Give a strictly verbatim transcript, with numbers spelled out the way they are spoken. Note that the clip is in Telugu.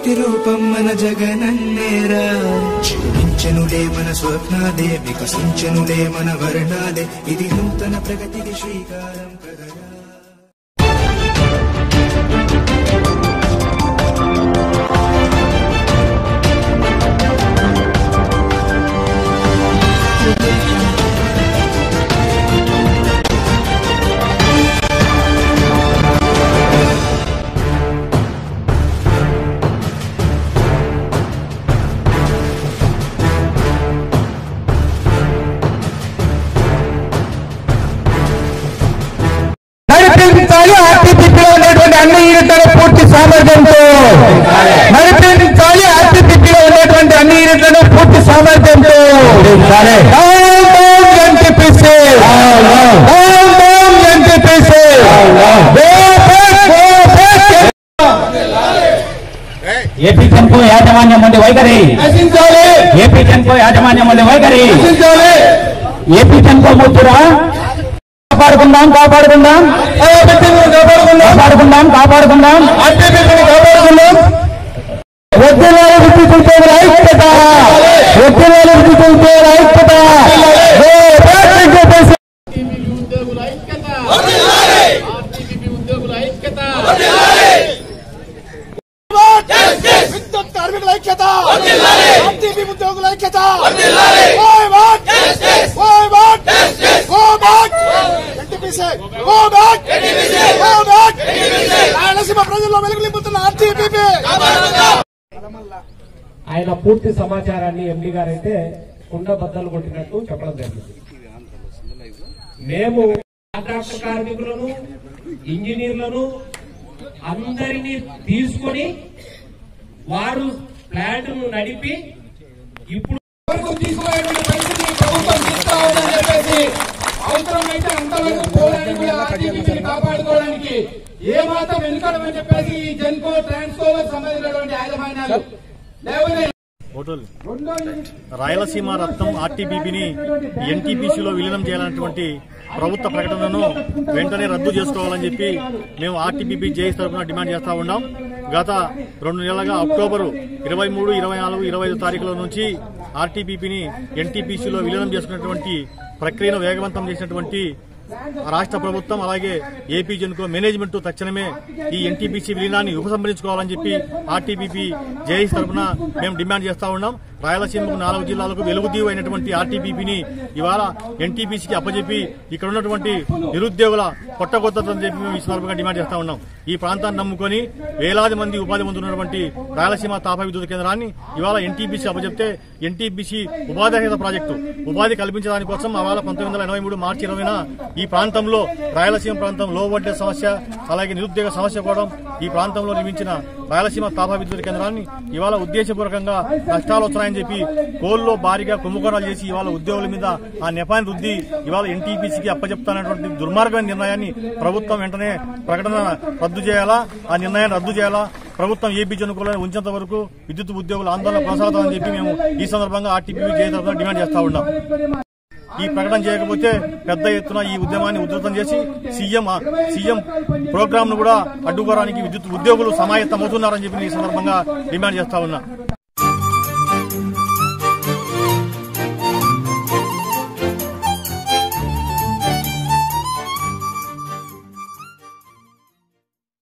ప్రతిరూపం మన జగనన్నేరా. క్షీణించెనులే మన స్వప్నాలే, వికసించెనులే మన వర్ణాలే, ఇది నూతన ప్రగతికి శ్రీకారం కదరా. నడిపించాలి ఆర్టీపీలో ఉన్నటువంటి అన్ని యూనిట్లను పూర్తి సామర్థ్యంతో, నడిపించాలి ఆర్టీపీలో ఉన్నటువంటి అన్ని యూనిట్లను పూర్తి సామర్థ్యంతో. ఏపీ జెన్కో యాజమాన్యం ఉండే వైఖరి, ఏపీ జెన్కో యాజమాన్యం ఉండే వైఖరి, ఏపీ జెన్కో మూర్తురా కాపాడుకుందాం కాపాడుకుందాం కాపాడుకుందాం కాపాడుకుందాం కాపాడుకుందాం. వద్దులేని విద్యుత్ ఉద్యోగుల ఐక్యత, వద్దులేని విద్యుత్ ఉద్యోగుల ఐక్యత, విద్యుత్ కార్మికుల ఐక్యత, ఆర్టీపీ ఉద్యోగుల ఐక్యత, రాయలసీమ ప్రజల్లో వెలుగు నింపుతున్న ఆర్టీపీ. ఆయన పూర్తి సమాచారాన్ని ఎండీ గారైతే కుండ బద్దలు కొట్టినట్టు చెప్పడం జరిగింది. మేము కాంట్రాక్ట్ కార్మికులను, ఇంజనీర్లను అందరినీ తీసుకొని వారు ప్లాంట్ ను నడిపి ఇప్పుడు అవసరమైతే అంతవరకు పోరాడి కాపాడుకోవడానికి ఏ మాత్రం వెనుకడమని చెప్పేసి ఈ జెన్కో ట్రాన్స్కోవర్ సంబంధించినటువంటి యాజమాన్యాలు రాయలసీమ రత్నం ఆర్టీబీబీని ఎన్టీపీసీలో విలీనం చేయాలన్నటువంటి ప్రభుత్వ ప్రకటనను వెంటనే రద్దు చేసుకోవాలని చెప్పి మేము ఆర్టీబీబీ జేఏసీ తరఫున డిమాండ్ చేస్తా ఉన్నాం. గత రెండు నెలలుగా అక్టోబరు ఇరవై మూడు ఇరవై నాలుగు ఇరవై ఐదు తారీఖుల నుంచి ఆర్టీబీబీని ఎన్టీపీసీలో విలీనం చేసుకున్నటువంటి ప్రక్రియను వేగవంతం చేసినటువంటి రాష్ట్ర ప్రభుత్వం అలాగే ఏపీ జెన్కో మేనేజ్మెంట్ తక్షణమే ఈ ఎన్టీపీసీ విలీనాన్ని ఉపసంహరించుకోవాలని చెప్పి ఆర్టీబీపీ జేఏసీ తరఫున మేము డిమాండ్ చేస్తా ఉన్నాం. రాయలసీమకు నాలుగు జిల్లాలకు వెలుగుదీవు అయినటువంటి ఆర్టీబీపీని ఇవాళ ఎన్టీపీసీకి అప్పచెప్పి ఇక్కడ ఉన్నటువంటి నిరుద్యోగుల పొట్టగొత్తని చెప్పి మేము ఈ సందర్భంగా డిమాండ్ చేస్తా ఉన్నాం. ఈ ప్రాంతాన్ని నమ్ముకొని వేలాది మంది ఉపాధి పొందుతున్నటువంటి రాయలసీమ తాప విద్యుత్ కేంద్రాన్ని ఇవాళ ఎన్టీపీసీ అప్పచెప్తే ఎన్టీపీసీ ఉపాధి రహిత ప్రాజెక్టు ఉపాధి కల్పించడానికి కోసం ఇవాళ పంతొమ్మిది వందల ఎనభై మూడు మార్చి ఇరవైన ఈ ప్రాంతంలో రాయలసీమ ప్రాంతం లో వోల్టేజ్ సమస్య అలాగే నిరుద్యోగ సమస్య కూడా ఈ ప్రాంతంలో నిర్మించిన రాయలసీమ తాప విద్యుత్ కేంద్రాన్ని ఇవాళ ఉద్దేశపూర్వకంగా నష్టాలు వస్తున్నాయని చెప్పి కోల్లో భారీగా కుంభకోణాలు చేసి ఇవాళ ఉద్యోగుల మీద ఆ నెపాన్ని రుద్ది ఇవాళ ఎన్టీపీసీకి అప్పచెప్తానటువంటి దుర్మార్గమైన నిర్ణయాన్ని ప్రభుత్వం వెంటనే ప్రకటన రద్దు చేయాలా, ఆ నిర్ణయాన్ని రద్దు చేయాలా. ప్రభుత్వం ఏపీ జెన్కోలో ఉంచేంత వరకు విద్యుత్ ఉద్యోగుల ఆందోళన కొనసాగుతామని చెప్పి మేము ఈ సందర్భంగా ఆర్టీపీ జేఏసీ తరఫున డిమాండ్ చేస్తా ఉన్నాం. ఈ ప్రకటన చేయకపోతే పెద్ద ఎత్తున ఈ ఉద్యమాన్ని ఉధృతం చేసి సీఎం సీఎం ప్రోగ్రామ్ ను కూడా అడ్డుకోవడానికి విద్యుత్ ఉద్యోగులు సమాయత్తమవుతున్నారని చెప్పి ఈ సందర్భంగా డిమాండ్ చేస్తా ఉన్నా.